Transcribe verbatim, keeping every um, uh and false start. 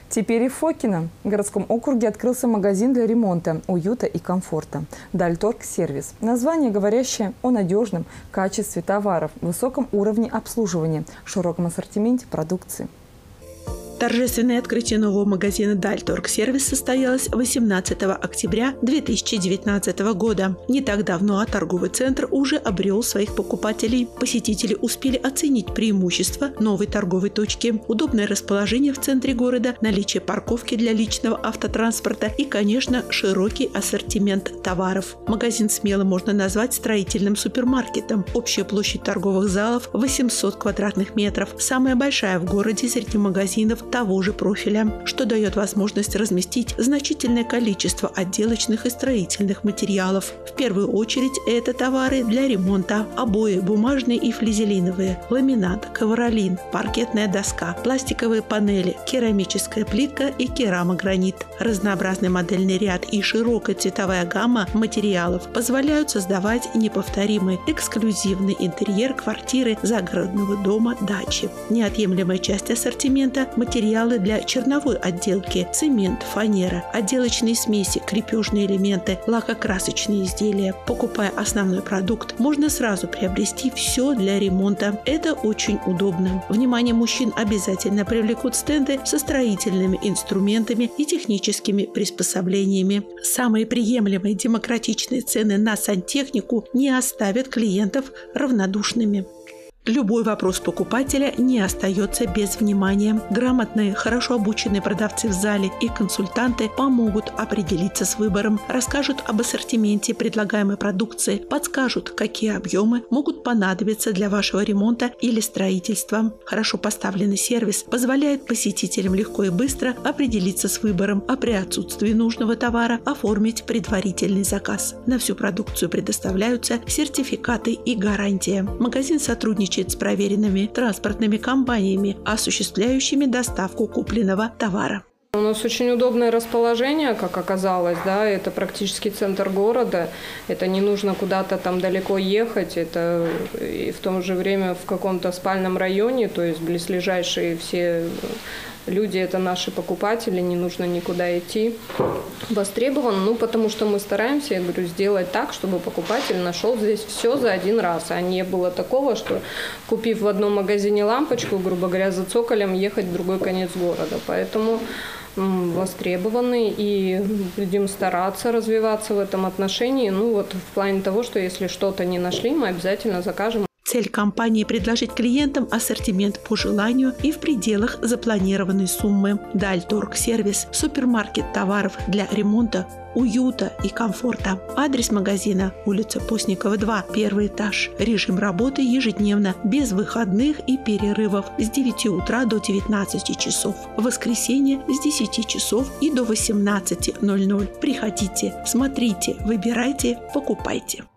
Теперь и в Фокино. В городском округе открылся магазин для ремонта, уюта и комфорта. Дальторг сервис. Название, говорящее о надежном качестве товаров, высоком уровне обслуживания, широком ассортименте продукции. Торжественное открытие нового магазина «Дальторг сервис» состоялось восемнадцатого октября две тысячи девятнадцатого года. Не так давно торговый центр уже обрел своих покупателей. Посетители успели оценить преимущества новой торговой точки, удобное расположение в центре города, наличие парковки для личного автотранспорта и, конечно, широкий ассортимент товаров. Магазин смело можно назвать строительным супермаркетом. Общая площадь торговых залов – восемьсот квадратных метров. Самая большая в городе среди магазинов того же профиля, что дает возможность разместить значительное количество отделочных и строительных материалов. В первую очередь это товары для ремонта: обои бумажные и флизелиновые, ламинат, ковролин, паркетная доска, пластиковые панели, керамическая плитка и керамогранит. Разнообразный модельный ряд и широкая цветовая гамма материалов позволяют создавать неповторимый эксклюзивный интерьер квартиры, загородного дома, дачи. Неотъемлемая часть ассортимента – материалы для черновой отделки, цемент, фанера, отделочные смеси, крепежные элементы, лакокрасочные изделия. Покупая основной продукт, можно сразу приобрести все для ремонта. Это очень удобно. Внимание мужчин обязательно привлекут стенды со строительными инструментами и техническими приспособлениями. Самые приемлемые демократичные цены на сантехнику не оставят клиентов равнодушными. Любой вопрос покупателя не остается без внимания. Грамотные, хорошо обученные продавцы в зале и консультанты помогут определиться с выбором, расскажут об ассортименте предлагаемой продукции, подскажут, какие объемы могут понадобиться для вашего ремонта или строительства. Хорошо поставленный сервис позволяет посетителям легко и быстро определиться с выбором, а при отсутствии нужного товара оформить предварительный заказ. На всю продукцию предоставляются сертификаты и гарантия. Магазин сотрудничает с проверенными транспортными компаниями, осуществляющими доставку купленного товара. У нас очень удобное расположение, как оказалось, да, это практически центр города, это не нужно куда-то там далеко ехать, это и в то же время в каком-то спальном районе, то есть близлежащие все люди – это наши покупатели, не нужно никуда идти. Востребован, ну, потому что мы стараемся, я говорю, сделать так, чтобы покупатель нашел здесь все за один раз, а не было такого, что, купив в одном магазине лампочку, грубо говоря, за цоколем ехать в другой конец города. Поэтому востребованы и будем стараться развиваться в этом отношении. Ну, вот в плане того, что если что-то не нашли, мы обязательно закажем. Цель компании – предложить клиентам ассортимент по желанию и в пределах запланированной суммы. Дальторг сервис – супермаркет товаров для ремонта, уюта и комфорта. Адрес магазина – улица Постникова, два, первый этаж. Режим работы ежедневно, без выходных и перерывов с девяти утра до девятнадцати часов. В воскресенье с десяти часов и до восемнадцати ноль-ноль. Приходите, смотрите, выбирайте, покупайте.